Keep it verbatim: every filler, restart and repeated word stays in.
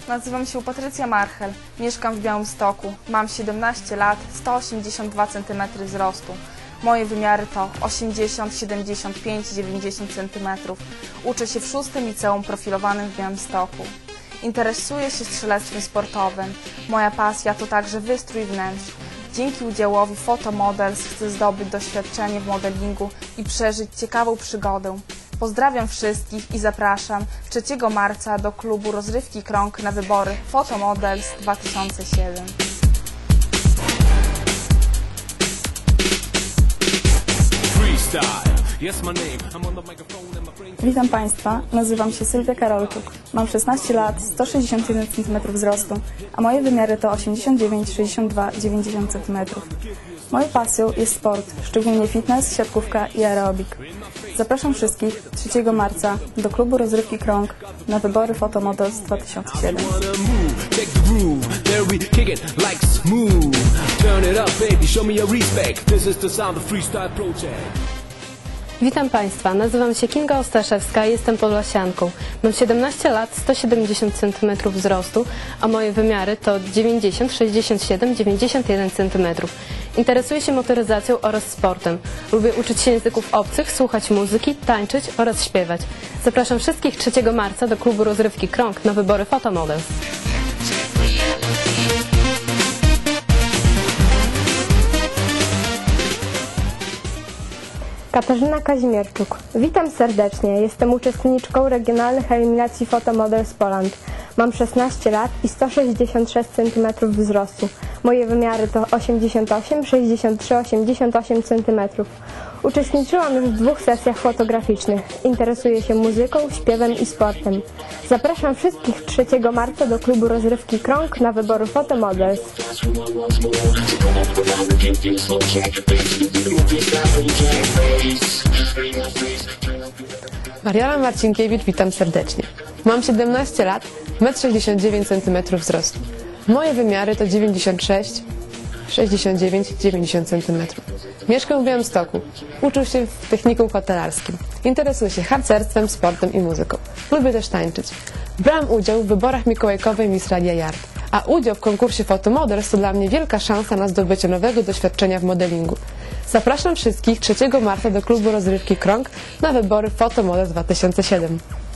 Nazywam się Patrycja Marchel, mieszkam w Białymstoku, mam siedemnaście lat, sto osiemdziesiąt dwa centymetry wzrostu. Moje wymiary to osiemdziesiąt, siedemdziesiąt pięć, dziewięćdziesiąt centymetrów. Uczę się w szóstym liceum profilowanym w Białymstoku. Interesuję się strzelectwem sportowym. Moja pasja to także wystrój wnętrz. Dzięki udziałowi Photomodels chcę zdobyć doświadczenie w modelingu i przeżyć ciekawą przygodę. Pozdrawiam wszystkich i zapraszam trzeciego marca do klubu Rozrywki Krąg na wybory Photomodels dwa tysiące siedem. Witam Państwa, nazywam się Sylwia Karolczuk, mam szesnaście lat, sto sześćdziesiąt jeden centymetrów wzrostu, a moje wymiary to osiemdziesiąt dziewięć, sześćdziesiąt dwa, dziewięćdziesiąt centymetrów. Moją pasją jest sport, szczególnie fitness, siatkówka i aerobik. Zapraszam wszystkich trzeciego marca do klubu Rozrywki Krąg na wybory Photomodels dwa tysiące siedem. Witam Państwa, nazywam się Kinga Ostaszewska i jestem podlasianką. Mam siedemnaście lat, sto siedemdziesiąt centymetrów wzrostu, a moje wymiary to dziewięćdziesiąt, sześćdziesiąt siedem, dziewięćdziesiąt jeden centymetrów. Interesuję się motoryzacją oraz sportem. Lubię uczyć się języków obcych, słuchać muzyki, tańczyć oraz śpiewać. Zapraszam wszystkich trzeciego marca do klubu Rozrywki Krąg na wybory Photomodels. Katarzyna Kazimierczuk. Witam serdecznie. Jestem uczestniczką regionalnych eliminacji Photomodels Poland. Mam szesnaście lat i sto sześćdziesiąt sześć centymetrów wzrostu. Moje wymiary to osiemdziesiąt osiem, sześćdziesiąt trzy, osiemdziesiąt osiem centymetrów. Uczestniczyłam już w dwóch sesjach fotograficznych. Interesuję się muzyką, śpiewem i sportem. Zapraszam wszystkich trzeciego marca do klubu Rozrywki Krąg na wybory Photomodels. Mariana Marcinkiewicz, witam serdecznie. Mam siedemnaście lat, metr sześćdziesiąt dziewięć centymetrów wzrostu. Moje wymiary to dziewięćdziesiąt sześć, sześćdziesiąt dziewięć, dziewięćdziesiąt centymetrów. Mieszkam w Białymstoku. Uczę się w technikum hotelarskim. Interesuję się harcerstwem, sportem i muzyką. Lubię też tańczyć. Brałam udział w wyborach mikołajkowej Miss Radia Yard, a udział w konkursie Photomodels to dla mnie wielka szansa na zdobycie nowego doświadczenia w modelingu. Zapraszam wszystkich trzeciego marca do klubu Rozrywki Krąg na wybory Photomodels dwa tysiące siedem.